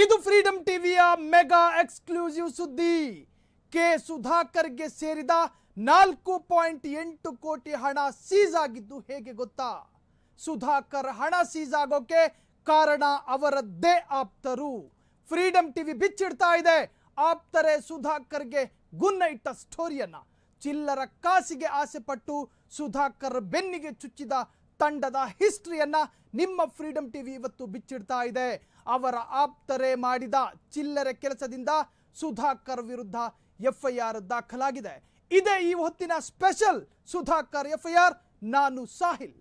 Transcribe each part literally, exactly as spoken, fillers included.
ಇದು ಫ್ರೀಡಂ ಟಿವಿಯ mega exclusive ಸುದ್ದಿ. ಕೆ ಸುಧಾಕರ್ಗೆ ಸೇರಿದ ನಾಲ್ಕು ಪಾಯಿಂಟ್ ಎಂಟು ಕೋಟಿ ಹಣ ಸೀಸ್ ಆಗಿದ್ದು ಹೇಗೆ ಗೊತ್ತಾ? ಸುಧಾಕರ್ ಹಣ ಸೀಸ್ ಆಗೋಕೆ ಕಾರಣ ಅವರದ್ದೇ ಆಪ್ತರು. ಫ್ರೀಡಂ ಟಿವಿ ಬಿಚ್ಚಿಡ್ತಾ ಇದೆ ಆಪ್ತರೇ ಸುಧಾಕರ್ಗೆ ಗುನ್ನ ಇಟ್ಟ ಸ್ಟೋರಿಯನ್ನ. ಚಿಲ್ಲರ ಕಾಸಿಗೆ ಆಸೆ ಪಟ್ಟು ಸುಧಾಕರ್ ಬೆನ್ನಿಗೆ ಚುಚ್ಚಿದ ತಂಡದ ಹಿಸ್ಟ್ರಿಯನ್ನ ನಿಮ್ಮ ಫ್ರೀಡಂ ಟಿವಿ ಇವತ್ತು ಬಿಚ್ಚಿಡ್ತಾ ಇದೆ. ಅವರ ಆಪ್ತರೇ ಮಾಡಿದ ಚಿಲ್ಲರೆ ಕೆಲಸದಿಂದ ಸುಧಾಕರ್ ವಿರುದ್ಧ ಎಫ್ಐಆರ್ ದಾಖಲಾಗಿದೆ. ಇದೇ ಈ ಹೊತ್ತಿನ ಸ್ಪೆಷಲ್ ಸುಧಾಕರ್ ಎಫ್ಐಆರ್. ನಾನು ಸಾಹಿಲ್.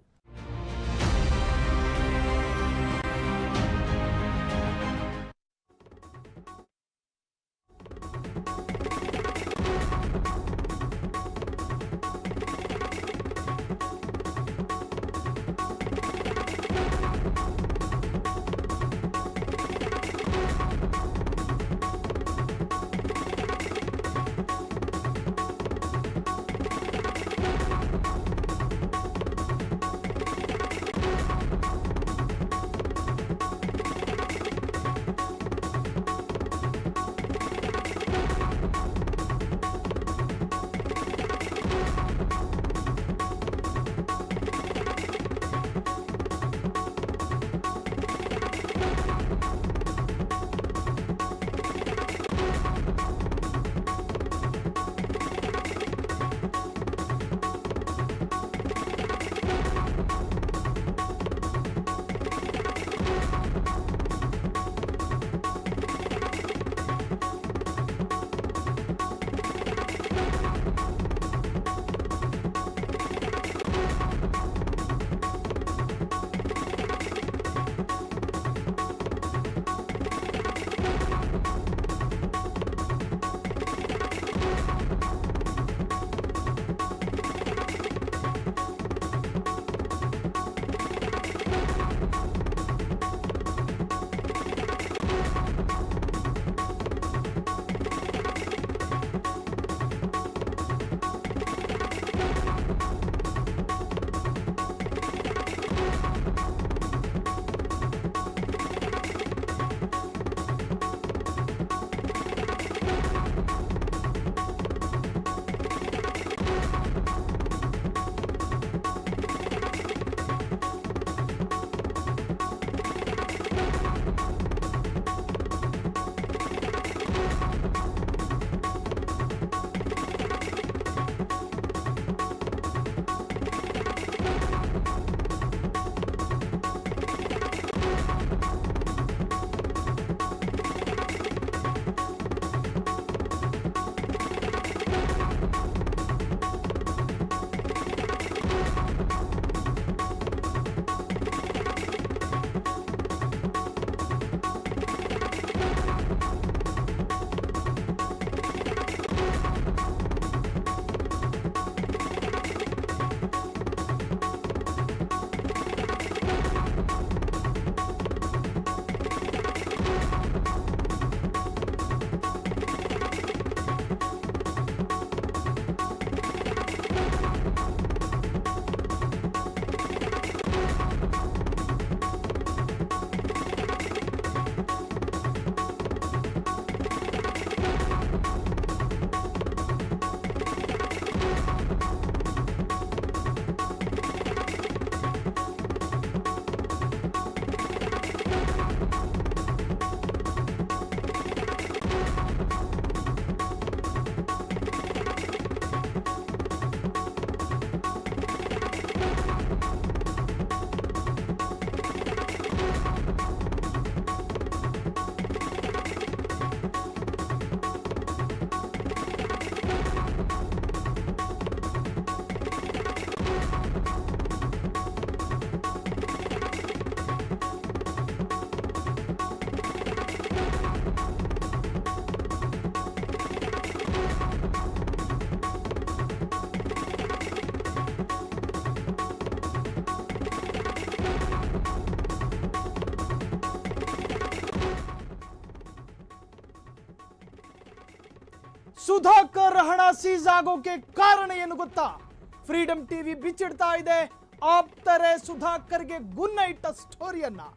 ಸುಧಾಕರ್ ಹಣ ಸೀಸ್ ಆಗೋಕೆ ಕಾರಣ ಏನು ಗೊತ್ತಾ? ಫ್ರೀಡಂ ಟಿವಿ ಬಿಚ್ಚಿಡ್ತಾ ಇದೆ ಆಪ್ತರೇ ಸುಧಾಕರ್ಗೆ ಗುನ್ನ ಇಟ್ಟ ಸ್ಟೋರಿಯನ್ನ.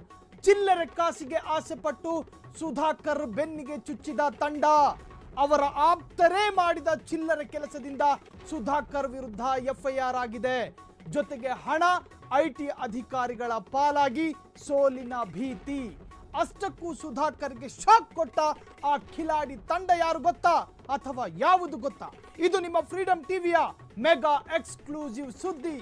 ಚಿಲ್ಲರೆ ಕಾಸಿಗೆ ಆಸೆ ಪಟ್ಟು ಸುಧಾಕರ್ ಬೆನ್ನಿಗೆ ಚುಚ್ಚಿದ ತಂಡ. ಅವರ ಆಪ್ತರೇ ಮಾಡಿದ ಚಿಲ್ಲರೆ ಕೆಲಸದಿಂದ ಸುಧಾಕರ್ ವಿರುದ್ಧ ಎಫ್ಐಆರ್ ಆಗಿದೆ. ಜೊತೆಗೆ ಹಣ ಐಟಿ ಅಧಿಕಾರಿಗಳ ಪಾಲಾಗಿ ಸೋಲಿನ ಭೀತಿ. ಅಷ್ಟಕ್ಕೂ ಸುಧಾಕರ್ಗೆ ಶಾಕ್ ಕೊಟ್ಟ ಆ ಖಿಲಾಡಿ ತಂಡ ಯಾರು ಗೊತ್ತಾ, ಅಥವಾ ಯಾವುದು ಗೊತ್ತಾ? ಇದು ನಿಮ್ಮ ಫ್ರೀಡಂ ಟಿವಿಯ ಮೆಗಾ ಎಕ್ಸ್ಕ್ಲೂಸಿವ್ ಸುದ್ದಿ.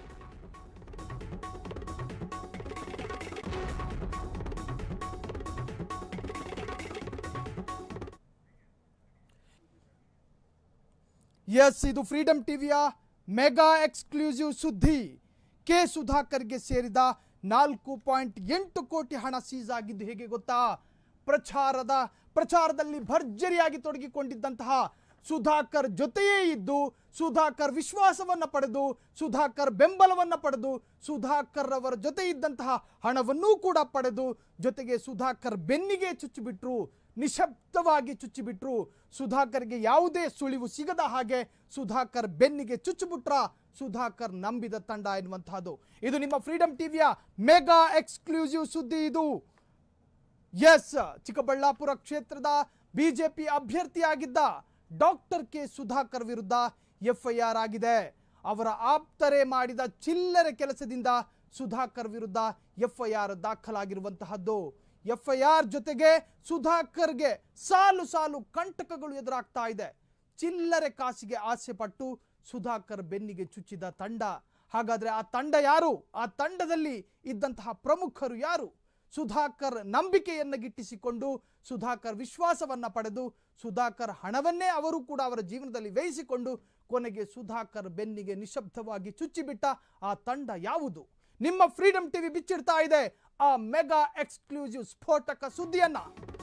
ಎಸ್, ಇದು ಫ್ರೀಡಂ ಟಿವಿಯ ಮೆಗಾ ಎಕ್ಸ್ಕ್ಲೂಸಿವ್ ಸುದ್ದಿ. ಕೆ ಸುಧಾಕರ್ಗೆ ಸೇರಿದ ನಾಲ್ಕು ಪಾಯಿಂಟ್ ಎಂಟು ಕೋಟಿ ಹಣ ಸೀಸ್ ಆಗಿದ್ದು ಹೇಗೆ ಗೊತ್ತಾ? ಪ್ರಚಾರದ ಪ್ರಚಾರದಲ್ಲಿ ಭರ್ಜರಿಯಾಗಿ ತೊಡಗಿಕೊಂಡಿದ್ದಂತಹ ಸುಧಾಕರ್ ಜೊತೆಯೇ ಇದ್ದು, ಸುಧಾಕರ್ ವಿಶ್ವಾಸವನ್ನು ಪಡೆದು, ಸುಧಾಕರ್ ಬೆಂಬಲವನ್ನು ಪಡೆದು, ಸುಧಾಕರ್ ಅವರ ಜೊತೆ ಇದ್ದಂತಹ ಹಣವನ್ನೂ ಕೂಡ ಪಡೆದು, ಜೊತೆಗೆ ಸುಧಾಕರ್ ಬೆನ್ನಿಗೆ ಚುಚ್ಚಿಬಿಟ್ರು, ನಿಶಬ್ದವಾಗಿ ಚುಚ್ಚಿಬಿಟ್ರು. ಸುಧಾಕರ್ಗೆ ಯಾವುದೇ ಸುಳಿವು ಸಿಗದ ಹಾಗೆ ಸುಧಾಕರ್ ಬೆನ್ನಿಗೆ ಚುಚ್ಚಿಬಿಟ್ರ ಸುಧಾಕರ್ ನಂಬಿದ ತಂಡ ಎನ್ನುವಂತಹದ್ದು. ಇದು ನಿಮ್ಮ ಫ್ರೀಡಂ ಟಿವಿಯ ಮೆಗಾ ಎಕ್ಸ್ಕ್ಲೂಸಿವ್ ಸುದ್ದಿ. ಇದು ಎಸ್, ಚಿಕ್ಕಬಳ್ಳಾಪುರ ಕ್ಷೇತ್ರದ ಬಿಜೆಪಿ ಅಭ್ಯರ್ಥಿಯಾಗಿದ್ದ ಡಾಕ್ಟರ್ ಕೆ ಸುಧಾಕರ್ ವಿರುದ್ಧ ಎಫ್ಐಆರ್ ಆಗಿದೆ. ಅವರ ಆಪ್ತರೇ ಮಾಡಿದ ಚಿಲ್ಲರೆ ಕೆಲಸದಿಂದ ಸುಧಾಕರ್ ವಿರುದ್ಧ ಎಫ್ಐಆರ್ ದಾಖಲಾಗಿರುವಂತಹದ್ದು. ಎಫ್ಐಆರ್ ಜೊತೆಗೆ ಸುಧಾಕರ್ಗೆ ಸಾಲು ಸಾಲು ಕಂಟಕಗಳು ಎದುರಾಗ್ತಾ ಇದೆ. ಚಿಲ್ಲರೆ ಕಾಸಿಗೆ ಆಸೆ ಪಟ್ಟು ಸುಧಾಕರ್ ಬೆನ್ನಿಗೆ ಚುಚ್ಚಿದ ತಂಡ. ಹಾಗಾದ್ರೆ ಆ ತಂಡ ಯಾರು? ಆ ತಂಡದಲ್ಲಿ ಇದ್ದಂತಹ ಪ್ರಮುಖರು ಯಾರು? ಸುಧಾಕರ್ ನಂಬಿಕೆಯನ್ನು ಗಿಟ್ಟಿಸಿಕೊಂಡು, ಸುಧಾಕರ್ ವಿಶ್ವಾಸವನ್ನ ಪಡೆದು, ಸುಧಾಕರ್ ಹಣವನ್ನೇ ಅವರು ಕೂಡ ಅವರ ಜೀವನದಲ್ಲಿ ವ್ಯಯಿಸಿಕೊಂಡು ಕೊನೆಗೆ ಸುಧಾಕರ್ ಬೆನ್ನಿಗೆ ನಿಶಬ್ದವಾಗಿ ಚುಚ್ಚಿಬಿಟ್ಟ ಆ ತಂಡ ಯಾವುದು? ನಿಮ್ಮ ಫ್ರೀಡಂ ಟಿವಿ ಬಿಚ್ಚಿಡ್ತಾ ಇದೆ ಆ ಮೆಗಾ ಎಕ್ಸ್ಕ್ಲೂಸಿವ್ ಸ್ಫೋಟಕ ಸುದ್ದಿಯನ್ನ.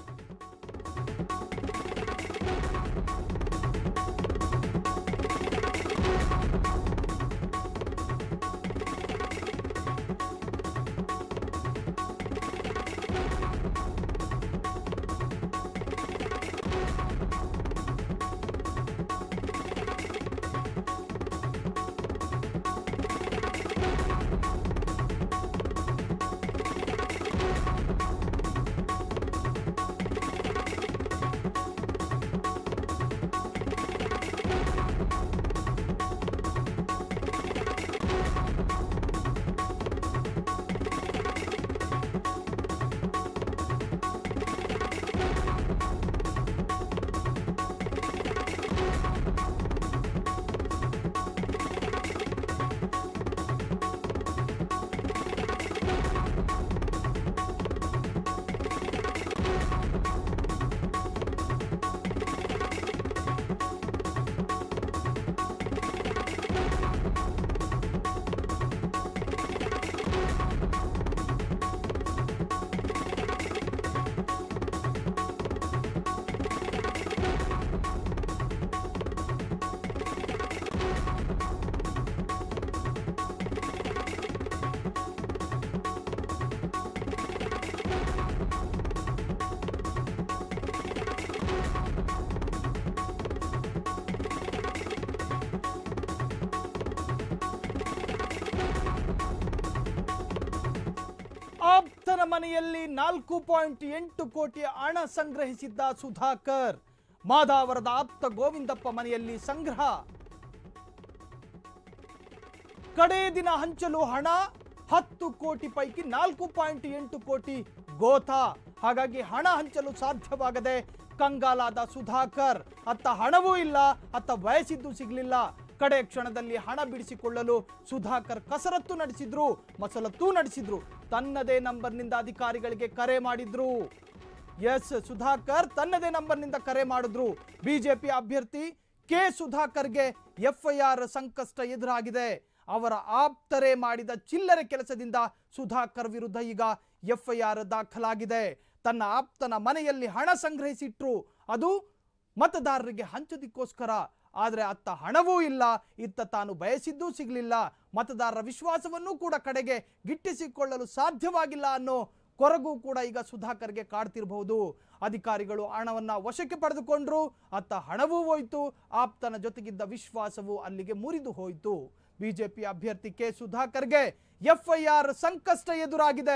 ಆಪ್ತನ ಮನೆಯಲ್ಲಿ ನಾಲ್ಕು ಪಾಯಿಂಟ್ ಎಂಟು ಕೋಟಿ ಹಣ ಸಂಗ್ರಹಿಸಿದ್ದ ಸುಧಾಕರ್. ಮಾದಾವರದ ಆಪ್ತ ಗೋವಿಂದಪ್ಪ ಮನೆಯಲ್ಲಿ ಸಂಗ್ರಹ. ಕಡೇ ದಿನ ಹಂಚಲು ಹಣ ಹತ್ತು ಕೋಟಿ ಪೈಕಿ ನಾಲ್ಕು ಪಾಯಿಂಟ್ ಎಂಟು ಕೋಟಿ ಗೋತ. ಹಾಗಾಗಿ ಹಣ ಹಂಚಲು ಸಾಧ್ಯವಾಗದೆ ಕಂಗಾಲಾದ ಸುಧಾಕರ್. ಅತ್ತ ಹಣವೂ ಇಲ್ಲ, ಅತ್ತ ಬಯಸಿದ್ದು ಸಿಗಲಿಲ್ಲ. ಕಡೆ ಕ್ಷಣದಲ್ಲಿ ಹಣ ಬಿಡಿಸಿಕೊಳ್ಳಲು ಸುಧಾಕರ್ ಕಸರತ್ತು ನಡೆಸಿದ್ರು, ಮಸಲತ್ತು ನಡೆಸಿದ್ರು. ತನ್ನದೇ ನಂಬರ್ನಿಂದ ಅಧಿಕಾರಿಗಳಿಗೆ ಕರೆ ಮಾಡಿದ್ರು. ಎಸ್, ಸುಧಾಕರ್ ತನ್ನದೇ ನಂಬರ್ನಿಂದ ಕರೆ ಮಾಡಿದ್ರು. ಬಿಜೆಪಿ ಅಭ್ಯರ್ಥಿ ಕೆ ಸುಧಾಕರ್ಗೆ ಎಫ್ಐಆರ್ ಸಂಕಷ್ಟ ಎದುರಾಗಿದೆ. ಅವರ ಆಪ್ತರೇ ಮಾಡಿದ ಚಿಲ್ಲರೆ ಕೆಲಸದಿಂದ ಸುಧಾಕರ್ ವಿರುದ್ಧ ಈಗ ಎಫ್ಐಆರ್ ದಾಖಲಾಗಿದೆ. ತನ್ನ ಆಪ್ತನ ಮನೆಯಲ್ಲಿ ಹಣ ಸಂಗ್ರಹಿಸಿಟ್ರು, ಅದು ಮತದಾರರಿಗೆ ಹಂಚೋದಕ್ಕೋಸ್ಕರ. ಆದರೆ ಅತ್ತ ಹಣವೂ ಇಲ್ಲ, ಇತ್ತ ತಾನು ಬಯಸಿದ್ದೂ ಸಿಗಲಿಲ್ಲ. ಮತದಾರರ ವಿಶ್ವಾಸವನ್ನೂ ಕೂಡ ಕಡೆಗೆ ಗಿಟ್ಟಿಸಿಕೊಳ್ಳಲು ಸಾಧ್ಯವಾಗಿಲ್ಲ ಅನ್ನೋ ಕೊರಗು ಕೂಡ ಈಗ ಸುಧಾಕರ್ಗೆ ಕಾಡ್ತಿರಬಹುದು. ಅಧಿಕಾರಿಗಳು ಹಣವನ್ನ ವಶಕ್ಕೆ ಪಡೆದುಕೊಂಡ್ರು, ಅತ್ತ ಹಣವೂ ಹೋಯಿತು, ಆಪ್ತನ ಜೊತೆಗಿದ್ದ ವಿಶ್ವಾಸವೂ ಅಲ್ಲಿಗೆ ಮುರಿದು ಹೋಯಿತು. ಬಿಜೆಪಿ ಅಭ್ಯರ್ಥಿ ಕೆ ಸುಧಾಕರ್ಗೆ ಎಫ್ಐಆರ್ ಸಂಕಷ್ಟ ಎದುರಾಗಿದೆ.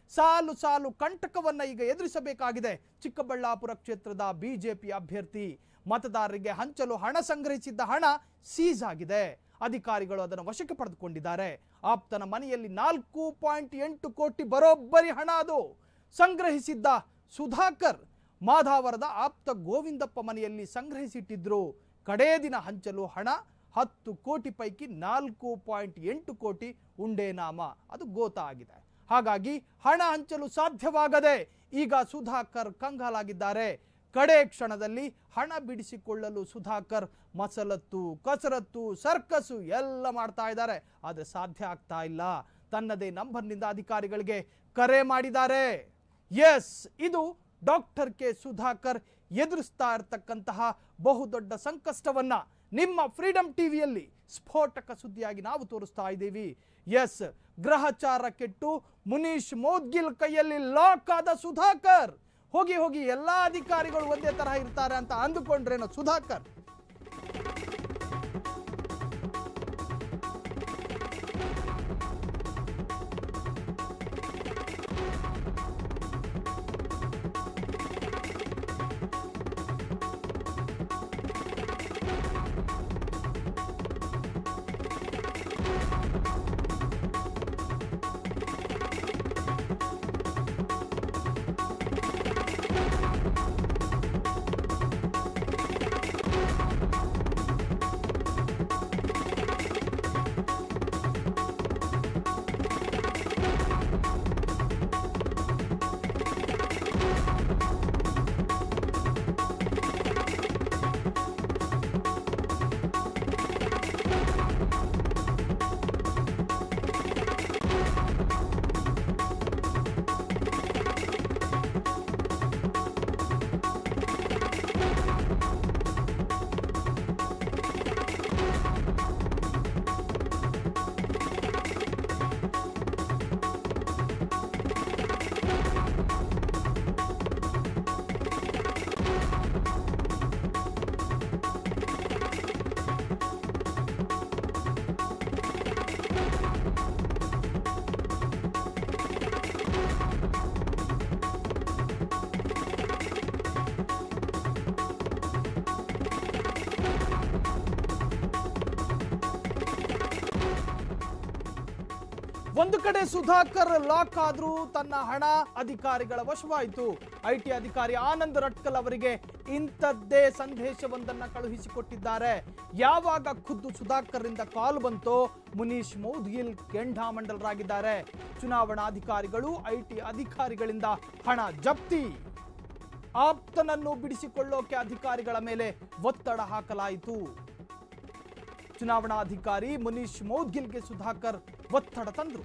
ಸಾಲು ಸಾಲು ಕಂಟಕವನ್ನ ಈಗ ಎದುರಿಸಬೇಕಾಗಿದೆ. ಚಿಕ್ಕಬಳ್ಳಾಪುರ ಕ್ಷೇತ್ರದ ಬಿಜೆಪಿ ಅಭ್ಯರ್ಥಿ ಮತದಾರರಿಗೆ ಹಂಚಲು ಹಣ ಸಂಗ್ರಹಿಸಿದ್ದ ಹಣ ಸೀಸ್ ಆಗಿದೆ. ಅಧಿಕಾರಿಗಳು ಅದನ್ನು ವಶಕ್ಕೆ ಪಡೆದುಕೊಂಡಿದ್ದಾರೆ. ಆಪ್ತನ ಮನೆಯಲ್ಲಿ ನಾಲ್ಕು ಪಾಯಿಂಟ್ ಎಂಟು ಕೋಟಿ ಬರೋಬ್ಬರಿ ಹಣ ಅದು ಸಂಗ್ರಹಿಸಿದ್ದ ಸುಧಾಕರ್ ಮಾಧಾವರದ ಆಪ್ತ ಗೋವಿಂದಪ್ಪ ಮನೆಯಲ್ಲಿ ಸಂಗ್ರಹಿಸಿಟ್ಟಿದ್ರು. ಕಡೇ ದಿನ ಹಂಚಲು ಹಣ ಹತ್ತು ಕೋಟಿ ಪೈಕಿ ನಾಲ್ಕು ಪಾಯಿಂಟ್ ಎಂಟು ಕೋಟಿ ಉಂಡೇನಾಮ ಅದು ಗೋತಾ ಆಗಿದೆ. ಹಾಗಾಗಿ ಹಣ ಹಂಚಲು ಸಾಧ್ಯವಾಗದೆ ಈಗ ಸುಧಾಕರ್ ಕಂಗಾಲಾಗಿದ್ದಾರೆ. ಕಡೆ ಕ್ಷಣದಲ್ಲಿ ಹಣ ಬಿಡಿಸಿಕೊಳ್ಳಲು ಸುಧಾಕರ್ ಮಸಲತ್ತು, ಕಸರತ್ತು, ಸರ್ಕಸು ಎಲ್ಲ ಮಾಡ್ತಾ ಇದ್ದಾರೆ. ಆದರೆ ಸಾಧ್ಯ ಆಗ್ತಾ ಇಲ್ಲ. ತನ್ನದೇ ನಂಬರ್ನಿಂದ ಅಧಿಕಾರಿಗಳಿಗೆ ಕರೆ ಮಾಡಿದ್ದಾರೆ. ಎಸ್, ಇದು ಡಾಕ್ಟರ್ ಕೆ ಸುಧಾಕರ್ ಎದುರಿಸ್ತಾ ಇರತಕ್ಕಂತಹ ಬಹುದೊಡ್ಡ ಸಂಕಷ್ಟವನ್ನ ನಿಮ್ಮ ಫ್ರೀಡಂ ಟಿವಿಯಲ್ಲಿ ಸ್ಫೋಟಕ ಸುದ್ದಿಯಾಗಿ ನಾವು ತೋರಿಸ್ತಾ ಇದ್ದೀವಿ. ಎಸ್, ಗ್ರಹಚಾರ ಕೆಟ್ಟು ಮುನೀಶ್ ಮೌದ್ಗಿಲ್ ಕೈಯಲ್ಲಿ ಲಾಕ್ ಆದ ಸುಧಾಕರ್. ಹೋಗಿ ಹೋಗಿ ಎಲ್ಲಾ ಅಧಿಕಾರಿಗಳು ಒಂದೇ ತರಹ ಇರ್ತಾರೆ ಅಂತ ಅಂದುಕೊಂಡ್ರೇನೋ ಸುಧಾಕರ್. ಒಂದು ಕಡೆ ಸುಧಾಕರ್ ಲಾಕ್ ಆದ್ರೂ ತನ್ನ ಹಣ ಅಧಿಕಾರಿಗಳ ವಶವಾಯಿತು. ಐಟಿ ಅಧಿಕಾರಿ ಆನಂದ್ ರಟ್ಕಲ್ ಅವರಿಗೆ ಇಂಥದ್ದೇ ಸಂದೇಶವೊಂದನ್ನ ಕಳುಹಿಸಿಕೊಟ್ಟಿದ್ದಾರೆ. ಯಾವಾಗ ಖುದ್ದು ಸುಧಾಕರ್ ರಿಂದ ಕಾಲ್ ಬಂತೋ ಮುನೀಶ್ ಮೌದ್ಗಿಲ್ ಕೆಂಡಾಮಂಡಲರಾಗಿದ್ದಾರೆ. ಚುನಾವಣಾಧಿಕಾರಿಗಳು ಐಟಿ ಅಧಿಕಾರಿಗಳಿಂದ ಹಣ ಜಪ್ತಿ. ಆಪ್ತನನ್ನು ಬಿಡಿಸಿಕೊಳ್ಳೋಕೆ ಅಧಿಕಾರಿಗಳ ಮೇಲೆ ಒತ್ತಡ ಹಾಕಲಾಯಿತು. ಚುನಾವಣಾಧಿಕಾರಿ ಮುನೀಶ್ ಮೌದ್ಗಿಲ್ಗೆ ಸುಧಾಕರ್ ಒತ್ತಡ ತಂದ್ರು.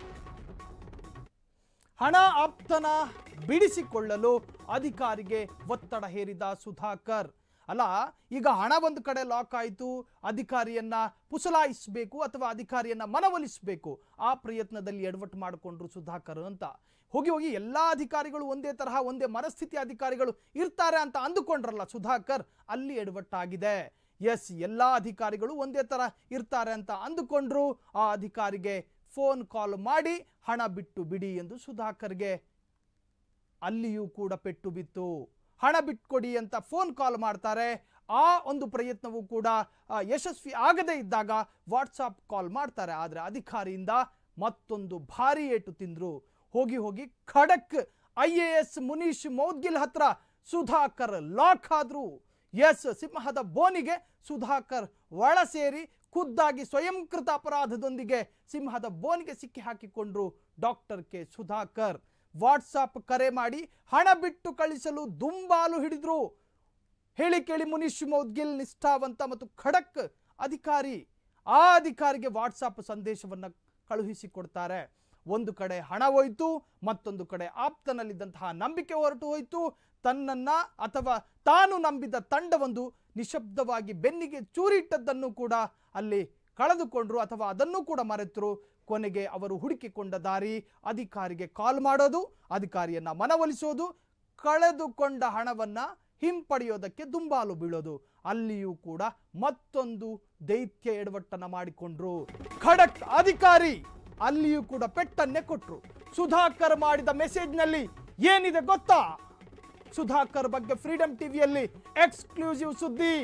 ಹಣ ಆಪ್ತನ ಬಿಡಿಸಿಕೊಳ್ಳಲು ಅಧಿಕಾರಿಗೆ ಒತ್ತಡ ಹೇರಿದ ಸುಧಾಕರ್. ಅಲ್ಲ, ಈಗ ಹಣ ಒಂದು ಕಡೆ ಲಾಕ್ ಆಯಿತು, ಅಧಿಕಾರಿಯನ್ನ ಪುಸಲಾಯಿಸಬೇಕು ಅಥವಾ ಅಧಿಕಾರಿಯನ್ನ ಮನವೊಲಿಸಬೇಕು, ಆ ಪ್ರಯತ್ನದಲ್ಲಿ ಎಡವಟ್ಟು ಮಾಡಿಕೊಂಡ್ರು ಸುಧಾಕರ್ ಅಂತ. ಹೋಗಿ ಹೋಗಿ ಎಲ್ಲಾ ಅಧಿಕಾರಿಗಳು ಒಂದೇ ತರಹ ಒಂದೇ ಮನಸ್ಥಿತಿ ಅಧಿಕಾರಿಗಳು ಇರ್ತಾರೆ ಅಂತ ಅಂದುಕೊಂಡ್ರಲ್ಲ ಸುಧಾಕರ್, ಅಲ್ಲಿ ಎಡವಟ್ಟಾಗಿದೆ. ಎಸ್, ಎಲ್ಲಾ ಅಧಿಕಾರಿಗಳು ಒಂದೇ ತರ ಇರ್ತಾರೆ ಅಂತ ಅಂದುಕೊಂಡ್ರು. ಆ ಅಧಿಕಾರಿಗೆ ಫೋನ್ ಕಾಲ್ ಮಾಡಿ ಹಣ ಬಿಟ್ಟು ಬಿಡಿ ಎಂದು ಸುಧಾಕರ್ಗೆ ಅಲ್ಲಿಯೂ ಕೂಡ ಪೆಟ್ಟು ಬಿತ್ತು. ಹಣ ಬಿಟ್ಕೊಡಿ ಅಂತ ಫೋನ್ ಕಾಲ್ ಮಾಡ್ತಾರೆ. ಆ ಒಂದು ಪ್ರಯತ್ನವೂ ಕೂಡ ಯಶಸ್ವಿ ಆಗದೇ ಇದ್ದಾಗ ವಾಟ್ಸಾಪ್ ಕಾಲ್ ಮಾಡ್ತಾರೆ. ಆದರೆ ಅಧಿಕಾರಿಯಿಂದ ಮತ್ತೊಂದು ಭಾರಿ ಏಟು ತಿಂದ್ರು. ಹೋಗಿ ಹೋಗಿ ಖಡಕ್ I A S Munish Moudgil ಹತ್ರ ಸುಧಾಕರ್ ಲಾಕ್ ಆದ್ರು. ಎಸ್, ಸಿಂಹದ ಬೋನಿಗೆ ಸುಧಾಕರ್ ಒಳ ಸೇರಿ ಖುದ್ದಾಗಿ ಸ್ವಯಂಕೃತ ಅಪರಾಧದೊಂದಿಗೆ ಸಿಂಹದ ಬೋನಿಗೆ ಸಿಕ್ಕಿ ಹಾಕಿಕೊಂಡ್ರು ಡಾಕ್ಟರ್ ಕೆ ಸುಧಾಕರ್. ವಾಟ್ಸಾಪ್ ಕರೆ ಮಾಡಿ ಹಣ ಬಿಟ್ಟು ಕಳಿಸಲು ದುಂಬಾಲು ಹಿಡಿದ್ರು. ಹೇಳಿ ಕೇಳಿ ಮುನೀಶ್ ಮೌದ್ಗಿಲ್ ನಿಷ್ಠಾವಂತ ಮತ್ತು ಖಡಕ್ ಅಧಿಕಾರಿ. ಆ ಅಧಿಕಾರಿಗೆ ವಾಟ್ಸಾಪ್ ಸಂದೇಶವನ್ನ ಕಳುಹಿಸಿಕೊಡ್ತಾರೆ. ಒಂದು ಕಡೆ ಹಣ ಹೋಯ್ತು, ಮತ್ತೊಂದು ಕಡೆ ಆಪ್ತನಲ್ಲಿದ್ದಂತಹ ನಂಬಿಕೆ ಹೊರಟು ಹೋಯ್ತು. ತನ್ನನ್ನ ಅಥವಾ ತಾನು ನಂಬಿದ ತಂಡವೊಂದು ನಿಶಬ್ದವಾಗಿ ಬೆನ್ನಿಗೆ ಚೂರಿಟ್ಟದ್ದನ್ನು ಕೂಡ ಅಲ್ಲಿ ಕಳೆದುಕೊಂಡ್ರು ಅಥವಾ ಅದನ್ನು ಕೂಡ ಮರೆತರು. ಕೊನೆಗೆ ಅವರು ಹುಡುಕಿಕೊಂಡ ದಾರಿ ಅಧಿಕಾರಿಗೆ ಕಾಲ್ ಮಾಡೋದು, ಅಧಿಕಾರಿಯನ್ನ ಮನವೊಲಿಸೋದು, ಕಳೆದುಕೊಂಡ ಹಣವನ್ನ ಹಿಂಪಡೆಯೋದಕ್ಕೆ ದುಂಬಾಲು ಬೀಳೋದು. ಅಲ್ಲಿಯೂ ಕೂಡ ಮತ್ತೊಂದು ದೈತ್ಯ ಎಡವಟ್ಟನ್ನ ಮಾಡಿಕೊಂಡ್ರು ಖಡಕ್ ಅಧಿಕಾರಿ. ಅಲ್ಲಿಯೂ ಕೂಡ ಪೆಟ್ಟನ್ನೇ ಕೊಟ್ರು. ಸುಧಾಕರ್ ಮಾಡಿದ ಮೆಸೇಜ್ನಲ್ಲಿ ಏನಿದೆ ಗೊತ್ತಾ? ಸುಧಾಕರ್ ಬಗ್ಗೆ ಫ್ರೀಡಂ ಟಿವಿಯಲ್ಲಿ ಎಕ್ಸ್ಕ್ಲೂಸಿವ್ ಸುದ್ದಿ.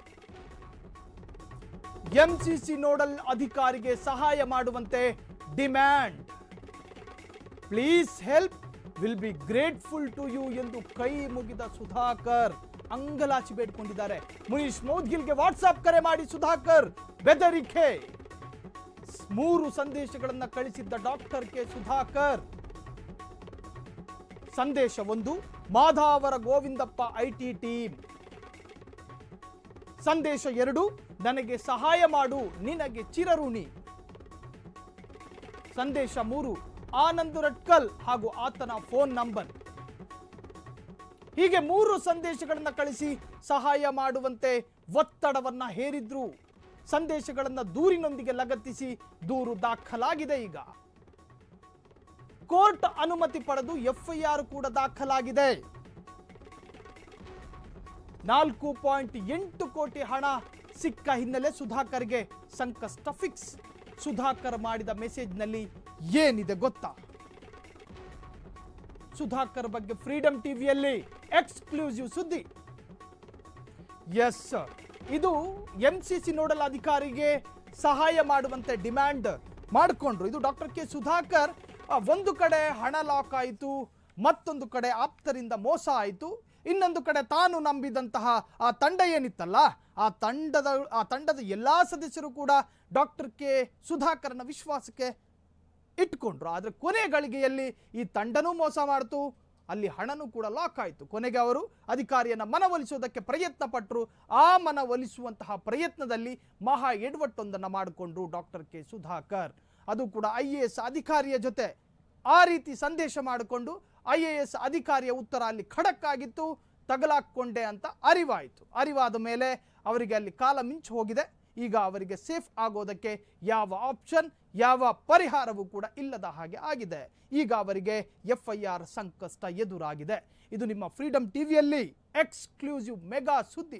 ಎಂಸಿಸಿ ನೋಡಲ್ ಅಧಿಕಾರಿಗೆ ಸಹಾಯ ಮಾಡುವಂತೆ demand. Please help, will be grateful to you ಎಂದು ಕೈ ಮುಗಿದ ಸುಧಾಕರ್ ಅಂಗಲಾಚಿ ಬೇಡಿಕೊಂಡಿದ್ದಾರೆ. ಮುನೀಶ್ ಮೌದ್ಗಿಲ್ಗೆ ವಾಟ್ಸ್ಆಪ್ ಕರೆ ಮಾಡಿ ಸುಧಾಕರ್ ಬೆದರಿಕೆ. ಮೂರು ಸಂದೇಶಗಳನ್ನು ಕಳಿಸಿದ್ದ ಡಾಕ್ಟರ್ ಕೆ ಸುಧಾಕರ್. ಸಂದೇಶ ಒಂದು, ಮಾಧಾವರ ಗೋವಿಂದಪ್ಪ ಐಟಿ ಟೀಮ್. ಸಂದೇಶ ಎರಡು, ನನಗೆ ಸಹಾಯ ಮಾಡು, ನಿನಗೆ ಚಿರಋಣಿ. ಸಂದೇಶ ಮೂರು, ಆನಂದ್ ರಟ್ಕಲ್ ಹಾಗೂ ಆತನ ಫೋನ್ ನಂಬರ್. ಹೀಗೆ ಮೂರು ಸಂದೇಶಗಳನ್ನು ಕಳಿಸಿ ಸಹಾಯ ಮಾಡುವಂತೆ ಒತ್ತಡವನ್ನ ಹೇರಿದ್ರು. ಸಂದೇಶಗಳನ್ನು ದೂರಿನೊಂದಿಗೆ ಲಗತ್ತಿಸಿ ದೂರು ದಾಖಲಾಗಿದೆ. ಈಗ ಕೋರ್ಟ್ ಅನುಮತಿ ಪಡೆದು ಎಫ್ಐಆರ್ ಕೂಡ ದಾಖಲಾಗಿದೆ. ನಾಲ್ಕು ಪಾಯಿಂಟ್ ಎಂಟು ಕೋಟಿ ಹಣ ಸಿಕ್ಕ ಹಿನ್ನೆಲೆ ಸುಧಾಕರ್ಗೆ ಸಂಕಷ್ಟ ಫಿಕ್ಸ್. ಸುಧಾಕರ್ ಮಾಡಿದ ಮೆಸೇಜ್ನಲ್ಲಿ ಏನಿದೆ ಗೊತ್ತಾ? ಸುಧಾಕರ್ ಬಗ್ಗೆ ಫ್ರೀಡಂ ಟಿವಿಯಲ್ಲಿ ಎಕ್ಸ್ಕ್ಲೂಸಿವ್ ಸುದ್ದಿ. ಎಸ್, ಇದು ಎಂಸಿಸಿ ನೋಡಲ್ ಅಧಿಕಾರಿಗೆ ಸಹಾಯ ಮಾಡುವಂತೆ ಡಿಮ್ಯಾಂಡ್ ಮಾಡಿಕೊಂಡ್ರು. ಇದು ಡಾಕ್ಟರ್ ಕೆ ಸುಧಾಕರ್. ಒಂದು ಕಡೆ ಹಣ ಲಾಕ್ ಆಯಿತು, ಮತ್ತೊಂದು ಕಡೆ ಆಪ್ತರಿಂದ ಮೋಸ ಆಯಿತು, ಇನ್ನೊಂದು ಕಡೆ ತಾನು ನಂಬಿದಂತಹ ಆ ತಂಡ ಏನಿತ್ತಲ್ಲ, ಆ ತಂಡದ ಆ ತಂಡದ ಎಲ್ಲಾ ಸದಸ್ಯರು ಕೂಡ ಡಾಕ್ಟರ್ ಕೆ ಸುಧಾಕರ್ನ ವಿಶ್ವಾಸಕ್ಕೆ ಇಟ್ಕೊಂಡ್ರು. ಆದರೆ ಕೊನೆ ಗಳಿಗೆಯಲ್ಲಿ ಈ ತಂಡನೂ ಮೋಸ ಮಾಡ್ತು, ಅಲ್ಲಿ ಹಣನೂ ಕೂಡ ಲಾಕ್ ಆಯಿತು. ಕೊನೆಗೆ ಅವರು ಅಧಿಕಾರಿಯನ್ನು ಮನವೊಲಿಸೋದಕ್ಕೆ ಪ್ರಯತ್ನ ಪಟ್ಟರು. ಆ ಮನವೊಲಿಸುವಂತಹ ಪ್ರಯತ್ನದಲ್ಲಿ ಮಹಾ ಎಡವಟ್ಟೊಂದನ್ನು ಮಾಡಿಕೊಂಡ್ರು ಡಾಕ್ಟರ್ ಕೆ ಸುಧಾಕರ್. ಅದು ಕೂಡ ಐ ಎ ಎಸ್ ಅಧಿಕಾರಿಯ ಜೊತೆ ಆ ರೀತಿ ಸಂದೇಶ ಮಾಡಿಕೊಂಡು ಐ ಎ ಎಸ್ ಅಧಿಕಾರಿಯ ಉತ್ತರ ಅಲ್ಲಿ ಖಡಕ್ ಆಗಿತ್ತು. ತಗಲಾಕೊಂಡೆ ಅಂತ ಅರಿವಾಯಿತು. ಅರಿವಾದ ಮೇಲೆ ಅವರಿಗೆ ಅಲ್ಲಿ ಕಾಲ ಮಿಂಚು ಹೋಗಿದೆ. ಈಗ ಅವರಿಗೆ ಸೇಫ್ ಆಗೋದಕ್ಕೆ ಯಾವ ಆಪ್ಷನ್, ಯಾವ ಪರಿಹಾರವೂ ಕೂಡ ಇಲ್ಲದ ಹಾಗೆ ಆಗಿದೆ. ಈಗ ಅವರಿಗೆ ಎಫ್ ಐ ಆರ್ ಸಂಕಷ್ಟ ಎದುರಾಗಿದೆ. ಇದು ನಿಮ್ಮ ಫ್ರೀಡಂ ಟಿವಿಯಲ್ಲಿ ಎಕ್ಸ್ಕ್ಲೂಸಿವ್ ಮೆಗಾ ಸುದ್ದಿ.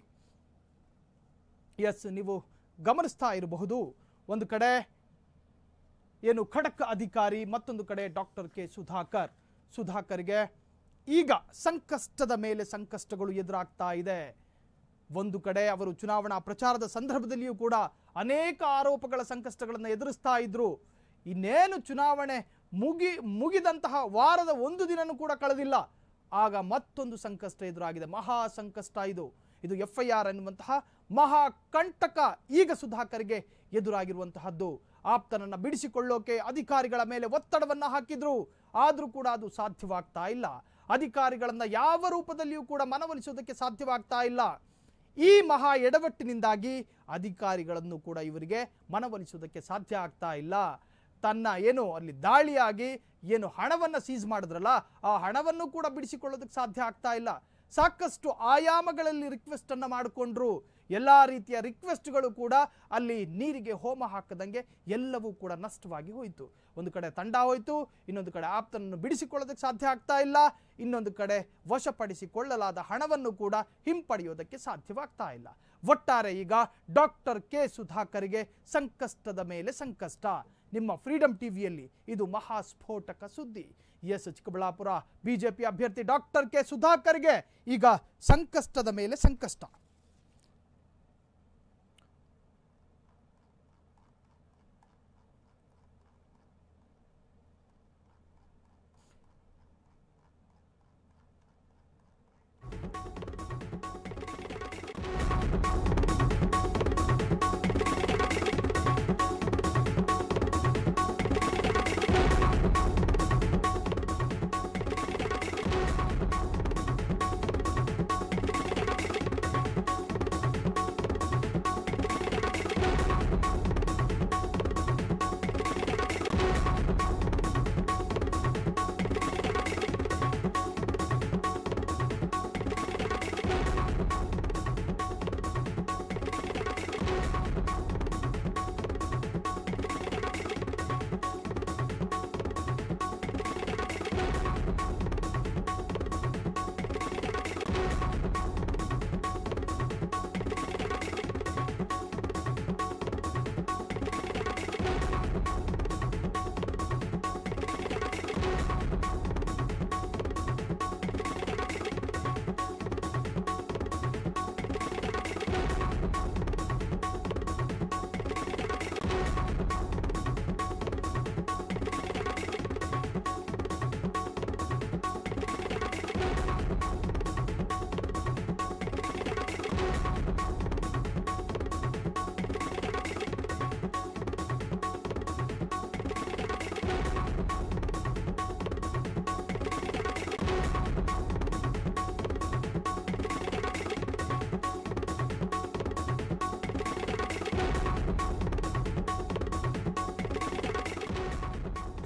ಎಸ್, ನೀವು ಗಮನಿಸ್ತಾ ಇರಬಹುದು, ಒಂದು ಕಡೆ ಏನು ಖಡಕ್ ಅಧಿಕಾರಿ, ಮತ್ತೊಂದು ಕಡೆ ಡಾಕ್ಟರ್ ಕೆ ಸುಧಾಕರ್. ಸುಧಾಕರ್ಗೆ ಈಗ ಸಂಕಷ್ಟದ ಮೇಲೆ ಸಂಕಷ್ಟಗಳು ಎದುರಾಗ್ತಾ ಇದೆ. ಒಂದು ಕಡೆ ಅವರು ಚುನಾವಣಾ ಪ್ರಚಾರದ ಸಂದರ್ಭದಲ್ಲಿಯೂ ಕೂಡ ಅನೇಕ ಆರೋಪಗಳ ಸಂಕಷ್ಟಗಳನ್ನು ಎದುರಿಸ್ತಾ ಇದ್ರು. ಇನ್ನೇನು ಚುನಾವಣೆ ಮುಗಿ ಮುಗಿದಂತಹ ವಾರದ ಒಂದು ದಿನನೂ ಕೂಡ ಕಳೆದಿಲ್ಲ, ಆಗ ಮತ್ತೊಂದು ಸಂಕಷ್ಟ ಎದುರಾಗಿದೆ. ಮಹಾ ಸಂಕಷ್ಟ ಇದು. ಇದು ಎಫ್ ಐ ಆರ್ ಎನ್ನುವಂತಹ ಮಹಾ ಕಂಟಕ ಈಗ ಸುಧಾಕರ್ಗೆ ಎದುರಾಗಿರುವಂತಹದ್ದು. ಆಪ್ತನನ್ನು ಬಿಡಿಸಿಕೊಳ್ಳೋಕೆ ಅಧಿಕಾರಿಗಳ ಮೇಲೆ ಒತ್ತಡವನ್ನು ಹಾಕಿದ್ರು, ಆದರೂ ಕೂಡ ಅದು ಸಾಧ್ಯವಾಗ್ತಾ ಇಲ್ಲ. ಅಧಿಕಾರಿಗಳನ್ನ ಯಾವ ರೂಪದಲ್ಲಿಯೂ ಕೂಡ ಮನವೊಲಿಸೋದಕ್ಕೆ ಸಾಧ್ಯವಾಗ್ತಾ ಇಲ್ಲ. ಈ ಮಹಾ ಎಡವಟ್ಟಿನಿಂದಾಗಿ ಅಧಿಕಾರಿಗಳನ್ನು ಕೂಡ ಇವರಿಗೆ ಮನವೊಲಿಸೋದಕ್ಕೆ ಸಾಧ್ಯ ಆಗ್ತಾ ಇಲ್ಲ. ತನ್ನ ಏನು ಅಲ್ಲಿ ದಾಳಿಯಾಗಿ ಏನು ಹಣವನ್ನು ಸೀಸ್ ಮಾಡಿದ್ರಲ್ಲ, ಆ ಹಣವನ್ನು ಕೂಡ ಬಿಡಿಸಿಕೊಳ್ಳೋದಕ್ಕೆ ಸಾಧ್ಯ ಆಗ್ತಾ ಇಲ್ಲ. ಸಾಕಷ್ಟು ಆಯಾಮಗಳಲ್ಲಿ ರಿಕ್ವೆಸ್ಟ್ ಅನ್ನು ಮಾಡಿಕೊಂಡ್ರು. ಎಲ್ಲ ರೀತಿಯ ರಿಕ್ವೆಸ್ಟ್ಗಳು ಕೂಡ ಅಲ್ಲಿ ನೀರಿಗೆ ಹೋಮ ಹಾಕದಂಗೆ ಎಲ್ಲವೂ ಕೂಡ ನಷ್ಟವಾಗಿ ಹೋಯಿತು. ಒಂದು ಕಡೆ ತಂಡ ಹೋಯಿತು, ಇನ್ನೊಂದು ಕಡೆ ಆಪ್ತನನ್ನು ಬಿಡಿಸಿಕೊಳ್ಳೋದಕ್ಕೆ ಸಾಧ್ಯ ಆಗ್ತಾ ಇಲ್ಲ, ಇನ್ನೊಂದು ಕಡೆ ವಶಪಡಿಸಿಕೊಳ್ಳಲಾದ ಹಣವನ್ನು ಕೂಡ ಹಿಂಪಡೆಯೋದಕ್ಕೆ ಸಾಧ್ಯವಾಗ್ತಾ ಇಲ್ಲ. ಒಟ್ಟಾರೆ ಈಗ ಡಾಕ್ಟರ್ ಕೆ ಸುಧಾಕರ್ಗೆ ಸಂಕಷ್ಟದ ಮೇಲೆ ಸಂಕಷ್ಟ. ನಿಮ್ಮ ಫ್ರೀಡಂ ಟಿವಿಯಲ್ಲಿ ಇದು ಮಹಾಸ್ಫೋಟಕ ಸುದ್ದಿ. ಎಸ್, ಚಿಕ್ಕಬಳ್ಳಾಪುರ ಬಿಜೆಪಿ ಅಭ್ಯರ್ಥಿ ಡಾಕ್ಟರ್ ಕೆ ಸುಧಾಕರ್ಗೆ ಈಗ ಸಂಕಷ್ಟದ ಮೇಲೆ ಸಂಕಷ್ಟ.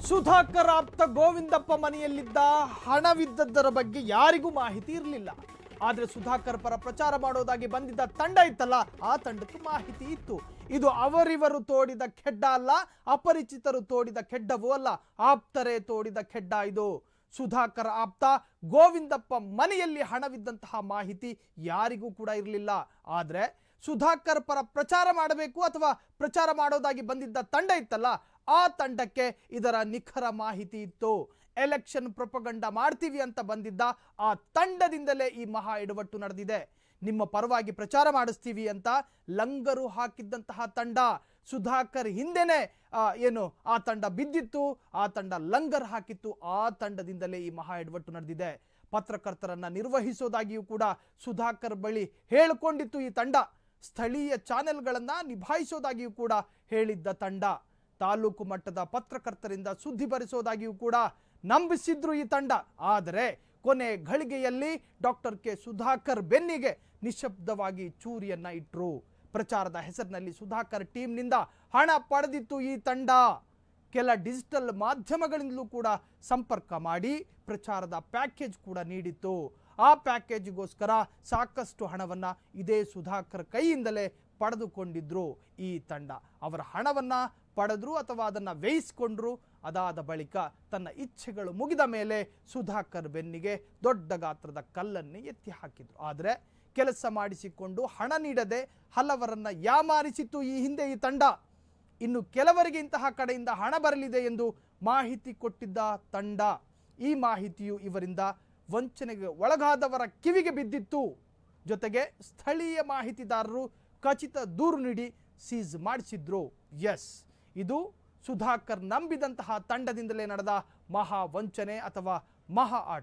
ಸುಧಾಕರ್ ಆಪ್ತ ಗೋವಿಂದಪ್ಪ ಮನೆಯಲ್ಲಿದ್ದ ಹಣವಿದ್ದದ್ದರ ಬಗ್ಗೆ ಯಾರಿಗೂ ಮಾಹಿತಿ ಇರಲಿಲ್ಲ. ಆದರೆ ಸುಧಾಕರ್ ಪರ ಪ್ರಚಾರ ಮಾಡೋದಾಗಿ ಬಂದಿದ್ದ ತಂಡ ಇತ್ತಲ್ಲ, ಆ ತಂಡಕ್ಕೆ ಮಾಹಿತಿ ಇತ್ತು. ಇದು ಅವರಿವರು ತೋಡಿದ ಖೆಡ್ಡ ಅಲ್ಲ, ಅಪರಿಚಿತರು ತೋಡಿದ ಖೆಡ್ಡವೂ ಅಲ್ಲ, ಆಪ್ತರೇ ತೋಡಿದ ಖೆಡ್ಡ ಇದು. ಸುಧಾಕರ್ ಆಪ್ತ ಗೋವಿಂದಪ್ಪ ಮನೆಯಲ್ಲಿ ಹಣವಿದ್ದಂತಹ ಮಾಹಿತಿ ಯಾರಿಗೂ ಕೂಡ ಇರಲಿಲ್ಲ. ಆದರೆ ಸುಧಾಕರ್ ಪರ ಪ್ರಚಾರ ಮಾಡಬೇಕು ಅಥವಾ ಪ್ರಚಾರ ಮಾಡೋದಾಗಿ ಬಂದಿದ್ದ ತಂಡ ಇತ್ತಲ್ಲ, ಆ ತಂಡಕ್ಕೆ ಇದರ ನಿಖರ ಮಾಹಿತಿ ಇತ್ತು. ಎಲೆಕ್ಷನ್ ಪ್ರೊಪಗಂಡ ಮಾಡ್ತೀವಿ ಅಂತ ಬಂದಿದ್ದ ಆ ತಂಡದಿಂದಲೇ ಈ ಮಹಾ ಎಡವಟ್ಟು ನಡೆದಿದೆ. ನಿಮ್ಮ ಪರವಾಗಿ ಪ್ರಚಾರ ಮಾಡಿಸ್ತೀವಿ ಅಂತ ಲಂಗರು ಹಾಕಿದ್ದಂತಹ ತಂಡ, ಸುಧಾಕರ್ ಹಿಂದೆನೆ ಏನು ಆ ತಂಡ ಬಿದ್ದಿತ್ತು, ಆ ತಂಡ ಲಂಗರ್ ಹಾಕಿತ್ತು. ಆ ತಂಡದಿಂದಲೇ ಈ ಮಹಾ ಎಡವಟ್ಟು ನಡೆದಿದೆ. ಪತ್ರಕರ್ತರನ್ನ ನಿರ್ವಹಿಸೋದಾಗಿಯೂ ಕೂಡ ಸುಧಾಕರ್ ಬಳಿ ಹೇಳಿಕೊಂಡಿತ್ತು ಈ ತಂಡ. ಸ್ಥಳೀಯ ಚಾನೆಲ್ಗಳನ್ನ ನಿಭಾಯಿಸೋದಾಗಿಯೂ ಕೂಡ ಹೇಳಿದ್ದ ತಂಡ. ತಾಲೂಕು ಮಟ್ಟದ ಪತ್ರಕರ್ತರಿಂದ ಸುದ್ದಿ ಬರೆಸೋದಾಗಿಯೂ ಕೂಡ ನಂಬಿಸಿದ್ರು ಈ ತಂಡ. ಆದರೆ ಕೊನೆ ಘಳಿಗೆಯಲ್ಲಿ ಡಾಕ್ಟರ್ ಕೆ ಸುಧಾಕರ್ ಬೆನ್ನಿಗೆ ನಿಶಬ್ದವಾಗಿ ಚೂರಿಯನ್ನ ಇಟ್ರು. ಪ್ರಚಾರದ ಹೆಸರಿನಲ್ಲಿ ಸುಧಾಕರ್ ಟೀಮ್ನಿಂದ ಹಣ ಪಡೆದಿತ್ತು ಈ ತಂಡ. ಕೆಲ ಡಿಜಿಟಲ್ ಮಾಧ್ಯಮಗಳಿಂದಲೂ ಕೂಡ ಸಂಪರ್ಕ ಮಾಡಿ ಪ್ರಚಾರದ ಪ್ಯಾಕೇಜ್ ಕೂಡ ನೀಡಿತ್ತು. ಆ ಪ್ಯಾಕೇಜ್ಗೋಸ್ಕರ ಸಾಕಷ್ಟು ಹಣವನ್ನ ಇದೇ ಸುಧಾಕರ್ ಕೈಯಿಂದಲೇ ಪಡೆದುಕೊಂಡಿದ್ರು ಈ ತಂಡ. ಅವರ ಹಣವನ್ನ ಪಡೆದ್ರು ಅಥವಾ ಅದನ್ನ ವ್ಯಯಿಸಿಕೊಂಡ್ರು. ಅದಾದ ಬಳಿಕ ತನ್ನ ಇಚ್ಛೆಗಳು ಮುಗಿದ ಮೇಲೆ ಸುಧಾಕರ್ ಬೆನ್ನಿಗೆ ದೊಡ್ಡ ಗಾತ್ರದ ಕಲ್ಲನ್ನೇ ಎತ್ತಿ ಹಾಕಿದ್ರು. ಆದರೆ ಕೆಲಸ ಮಾಡಿಸಿಕೊಂಡು ಹಣ ನೀಡದೆ ಹಲವರನ್ನ ಯಾಮಾರಿಸಿತ್ತು ಈ ಹಿಂದೆ ಈ ತಂಡ. ಇನ್ನು ಕೆಲವರಿಗೆ ಇಂತಹ ಕಡೆಯಿಂದ ಹಣ ಬರಲಿದೆ ಎಂದು ಮಾಹಿತಿ ಕೊಟ್ಟಿದ್ದ ತಂಡ. ಈ ಮಾಹಿತಿಯು ಇವರಿಂದ ವಂಚನೆಗೆ ಒಳಗಾದವರ ಕಿವಿಗೆ ಬಿದ್ದಿತ್ತು. ಜೊತೆಗೆ ಸ್ಥಳೀಯ ಮಾಹಿತಿದಾರರು ಖಚಿತ ದೂರು ನೀಡಿ ಸೀಸ್ ಮಾಡಿಸಿದ್ರು. ಎಸ್, ಇದು ಸುಧಾಕರ್ ನಂಬಿದಂತಹ ತಂಡದಿಂದಲೇ ನಡೆದ ಮಹಾ ವಂಚನೆ ಅಥವಾ ಮಹಾ ಆಟ.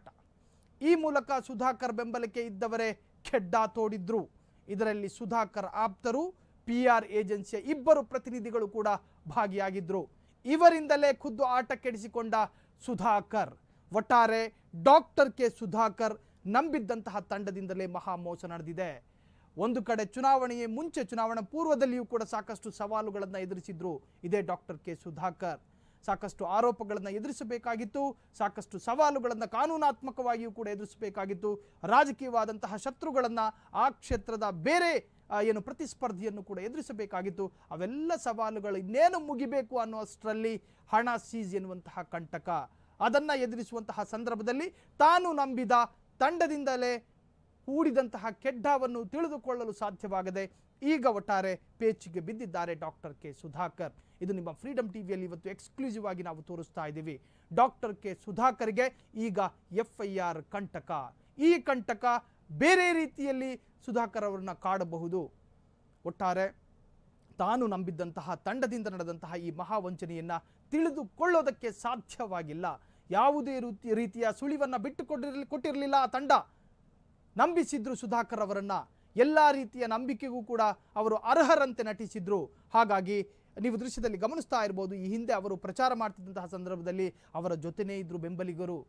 ಈ ಮೂಲಕ ಸುಧಾಕರ್ ಬೆಂಬಲಕ್ಕೆ ಇದ್ದವರೇ ಖೆಡ್ಡ ತೋಡಿದ್ರು. ಇದರಲ್ಲಿ ಸುಧಾಕರ್ ಆಪ್ತರು, ಪಿ ಆರ್ ಏಜೆನ್ಸಿಯ ಇಬ್ಬರು ಪ್ರತಿನಿಧಿಗಳು ಕೂಡ ಭಾಗಿಯಾಗಿದ್ರು. ಇವರಿಂದಲೇ ಖುದ್ದು ಆಟ ಕೆಡಿಸಿಕೊಂಡ ಸುಧಾಕರ್. ಒಟ್ಟಾರೆ ಡಾಕ್ಟರ್ ಕೆ ಸುಧಾಕರ್ ನಂಬಿದ್ದಂತಹ ತಂಡದಿಂದಲೇ ಮಹಾ ಮೋಸ ನಡೆದಿದೆ. ಒಂದು ಕಡೆ ಚುನಾವಣೆಯೇ ಮುಂಚೆ ಚುನಾವಣಾ ಪೂರ್ವದಲ್ಲಿಯೂ ಕೂಡ ಸಾಕಷ್ಟು ಸವಾಲುಗಳನ್ನು ಎದುರಿಸಿದ್ರು ಇದೇ ಡಾಕ್ಟರ್ ಕೆ ಸುಧಾಕರ್. ಸಾಕಷ್ಟು ಆರೋಪಗಳನ್ನು ಎದುರಿಸಬೇಕಾಗಿತ್ತು, ಸಾಕಷ್ಟು ಸವಾಲುಗಳನ್ನು ಕಾನೂನಾತ್ಮಕವಾಗಿಯೂ ಕೂಡ ಎದುರಿಸಬೇಕಾಗಿತ್ತು. ರಾಜಕೀಯವಾದಂತಹ ಶತ್ರುಗಳನ್ನು, ಆ ಕ್ಷೇತ್ರದ ಬೇರೆ ಏನು ಪ್ರತಿಸ್ಪರ್ಧಿಯನ್ನು ಕೂಡ ಎದುರಿಸಬೇಕಾಗಿತ್ತು. ಅವೆಲ್ಲ ಸವಾಲುಗಳು ಇನ್ನೇನು ಮುಗಿಬೇಕು ಅನ್ನುವಷ್ಟರಲ್ಲಿ ಹಣ ಸೀಸ್ ಎನ್ನುವಂತಹ ಕಂಟಕ. ಅದನ್ನು ಎದುರಿಸುವಂತಹ ಸಂದರ್ಭದಲ್ಲಿ ತಾನು ನಂಬಿದ ತಂಡದಿಂದಲೇ ಹೂಡಿದಂತಹ ಖೆಡ್ಡವನ್ನು ತಿಳಿದುಕೊಳ್ಳಲು ಸಾಧ್ಯವಾಗದೆ ಈಗ ಒಟ್ಟಾರೆ ಪೇಚಿಗೆ ಬಿದ್ದಿದ್ದಾರೆ ಡಾಕ್ಟರ್ ಕೆ ಸುಧಾಕರ್. ಇದು ನಿಮ್ಮ ಫ್ರೀಡಮ್ ಟಿವಿಯಲ್ಲಿ ಇವತ್ತು ಎಕ್ಸ್ಕ್ಲೂಸಿವ್ ಆಗಿ ನಾವು ತೋರಿಸ್ತಾ ಇದ್ದೀವಿ. ಡಾಕ್ಟರ್ ಕೆ ಸುಧಾಕರ್ಗೆ ಈಗ ಎಫ್ ಐ ಆರ್ ಕಂಟಕ. ಈ ಕಂಟಕ ಬೇರೆ ರೀತಿಯಲ್ಲಿ ಸುಧಾಕರ್ ಅವರನ್ನ ಕಾಡಬಹುದು. ಒಟ್ಟಾರೆ ತಾನು ನಂಬಿದ್ದಂತಹ ತಂಡದಿಂದ ನಡೆದಂತಹ ಈ ಮಹಾವಂಚನೆಯನ್ನ ತಿಳಿದುಕೊಳ್ಳೋದಕ್ಕೆ ಸಾಧ್ಯವಾಗಿಲ್ಲ. ಯಾವುದೇ ರೀತಿ ರೀತಿಯ ಸುಳಿವನ್ನ ಬಿಟ್ಟುಕೊಟ್ಟಿರಲಿ ಕೊಟ್ಟಿರಲಿಲ್ಲ ಆ ತಂಡ. ನಂಬಿಸಿದ್ರು ಸುಧಾಕರ್ ಅವರನ್ನ. ಎಲ್ಲ ರೀತಿಯ ನಂಬಿಕೆಗೂ ಕೂಡ ಅವರು ಅರ್ಹರಂತೆ ನಟಿಸಿದ್ರು. ಹಾಗಾಗಿ ನೀವು ದೃಶ್ಯದಲ್ಲಿ ಗಮನಿಸ್ತಾ ಇರಬಹುದು, ಈ ಹಿಂದೆ ಅವರು ಪ್ರಚಾರ ಮಾಡ್ತಿದ್ದಂತಹ ಸಂದರ್ಭದಲ್ಲಿ ಅವರ ಜೊತೆನೇ ಇದ್ರು ಬೆಂಬಲಿಗರು.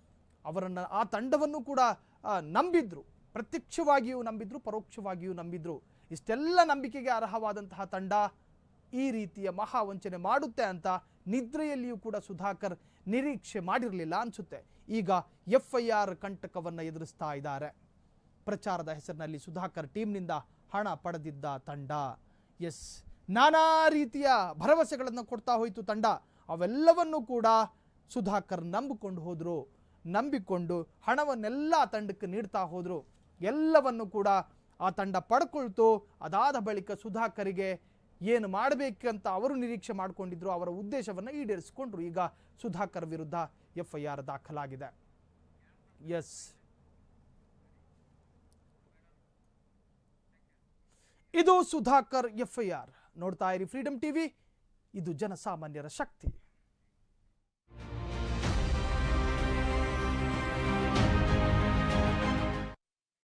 ಅವರನ್ನ ಆ ತಂಡವನ್ನು ಕೂಡ ನಂಬಿದ್ರು, ಪ್ರತ್ಯಕ್ಷವಾಗಿಯೂ ನಂಬಿದ್ರು, ಪರೋಕ್ಷವಾಗಿಯೂ ನಂಬಿದ್ರು. ಇಷ್ಟೆಲ್ಲ ನಂಬಿಕೆಗೆ ಅರ್ಹವಾದಂತಹ ತಂಡ ಈ ರೀತಿಯ ಮಹಾವಂಚನೆ ಮಾಡುತ್ತೆ ಅಂತ ನಿದ್ರೆಯಲ್ಲಿಯೂ ಕೂಡ ಸುಧಾಕರ್ ನಿರೀಕ್ಷೆ ಮಾಡಿರಲಿಲ್ಲ ಅನ್ಸುತ್ತೆ. ಈಗ ಎಫ್ ಐ ಆರ್ ಕಂಟಕವನ್ನು ಎದುರಿಸ್ತಾ ಇದ್ದಾರೆ. ಪ್ರಚಾರದ ಹೆಸರಿನಲ್ಲಿ ಸುಧಾಕರ್ ಟೀಮ್ನಿಂದ ಹಣ ಪಡೆದಿದ್ದ ತಂಡ. ಎಸ್, ನಾನಾ ರೀತಿಯ ಭರವಸೆಗಳನ್ನು ಕೊಡ್ತಾ ಹೋಯಿತು ತಂಡ. ಅವೆಲ್ಲವನ್ನೂ ಕೂಡ ಸುಧಾಕರ್ ನಂಬಿಕೊಂಡು ಹೋದ್ರು. ನಂಬಿಕೊಂಡು ಹಣವನ್ನೆಲ್ಲ ತಂಡಕ್ಕೆ ನೀಡ್ತಾ ಹೋದ್ರು. ಎಲ್ಲವನ್ನು ಕೂಡ ಆ ತಂಡ ಪಡ್ಕೊಳ್ತು. ಅದಾದ ಬಳಿಕ ಸುಧಾಕರಿಗೆ ಏನು ಮಾಡಬೇಕಂತ ಅವರು ನಿರೀಕ್ಷೆ ಮಾಡಿಕೊಂಡಿದ್ರು, ಅವರ ಉದ್ದೇಶವನ್ನು ಈಡೇರಿಸಿಕೊಂಡ್ರು. ಈಗ ಸುಧಾಕರ್ ವಿರುದ್ಧ ಎಫ್ ಐ ಆರ್ ದಾಖಲಾಗಿದೆ. ಎಸ್, ಇದು ಸುಧಾಕರ್ ಎಫ್ ಐ ಆರ್. ನೋಡ್ತಾ ಇರಿ ಫ್ರೀಡಮ್ ಟಿವಿ, ಇದು ಜನಸಾಮಾನ್ಯರ ಶಕ್ತಿ.